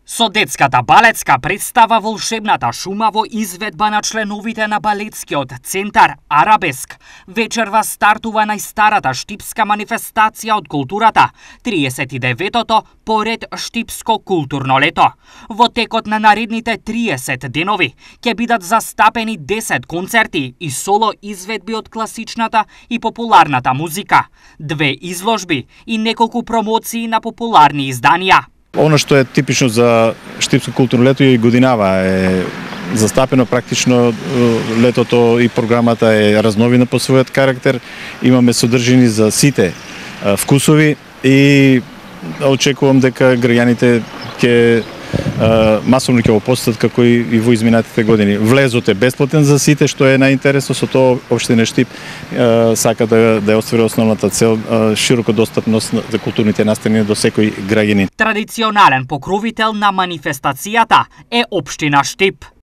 Со детската балетска представа Волшебната шума во изведба на членовите на балетскиот центар Арабеск, вечерва стартува најстарата штипска манифестација од културата, 39-тото поред штипско културно лето. Во текот на наредните 30 денови ќе бидат застапени 10 концерти и соло изведби од класичната и популарната музика, 2 изложби и неколку промоции на популарни изданија. Оно што е типично за штипско културно лето и годинава е застапено практично летото и програмата е разновина по својот карактер. Имаме содржини за сите вкусови и очекувам дека граѓаните ќе масовно ќе го посетат како и во изминатите години. Влезот е бесплатен за сите, што е најинтересно, со тоа општина Штип сака да ја оствари основната цел широко достапност за културните настани до секој граѓанин. Традиционален покровител на манифестацијата е општина Штип.